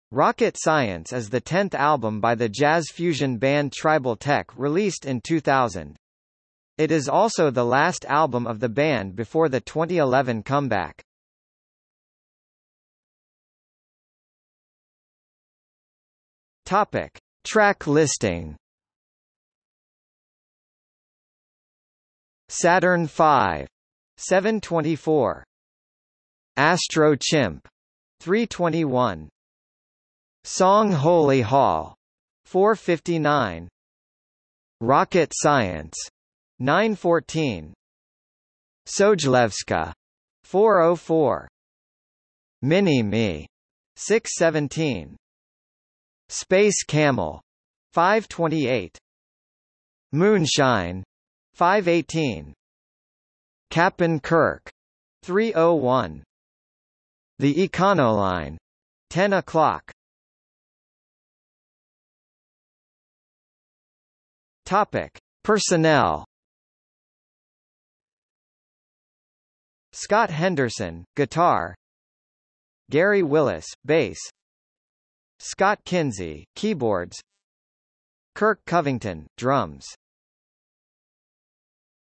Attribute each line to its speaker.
Speaker 1: Rocket Science is the 10th album by the jazz fusion band Tribal Tech released in 2000. It is also the last album of the band before the 2011 comeback. Topic: Track listing. Saturn V, 724. Astro Chimp, 321. Song Holy Hall, 459. Rocket Science, 914. Sojlevska, 404. Mini-Me, 617. Space Camel, 528. Moonshine, 518. Cap'n Kirk, 301. The Econoline, 10 o'clock. Topic: Personnel. Scott Henderson, guitar. Gary Willis, bass. Scott Kinsey, keyboards. Kirk Covington, drums.